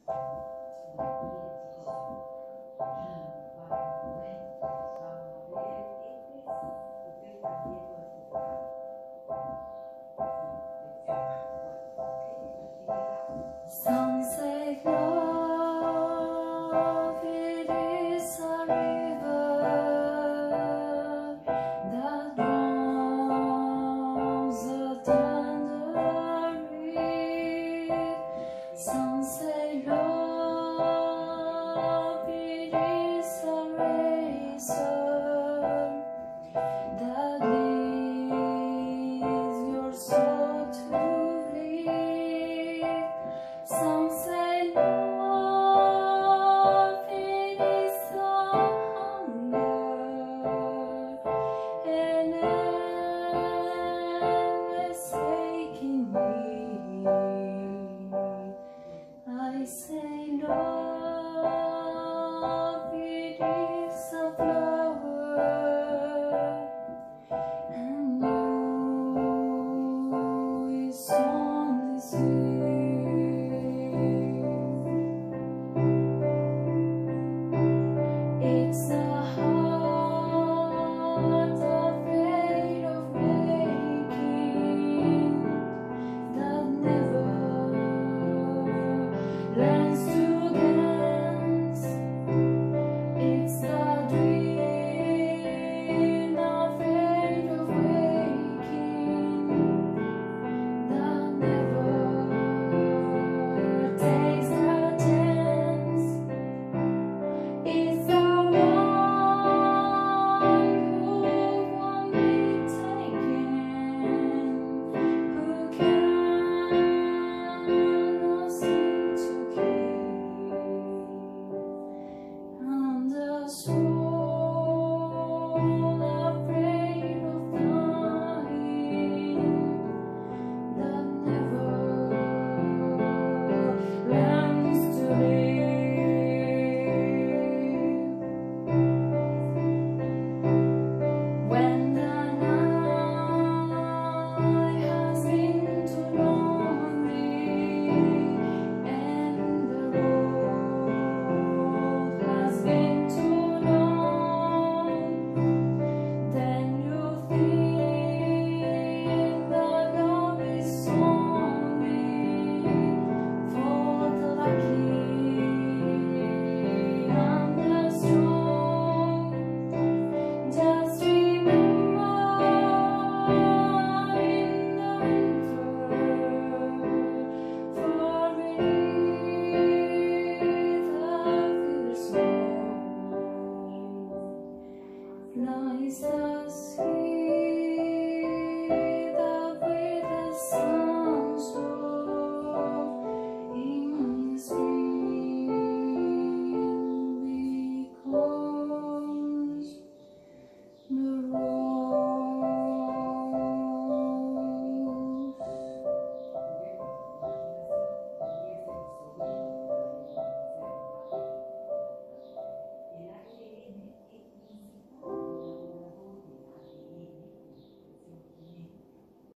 Some say love, it is a river that drowns the tender reed. Some say love, it is a razor that leads your soul to bleed. Some say love, it is a hunger, an endless aching need. I say love, it is a flower, and you is only sweet. It's a heart afraid of breaking that never learns